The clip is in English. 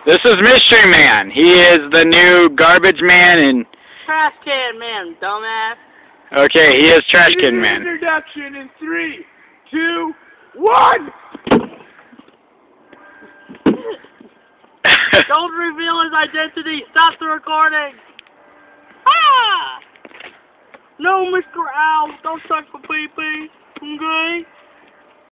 This is Mystery Man. He is the new garbage man and... Trash can man, dumbass. Okay, he is Trash Can Man. Introduction in 3, 2, 1! Don't reveal his identity. Stop the recording. Ah! No, Mr. Owl. Don't touch my pee-pee. Okay?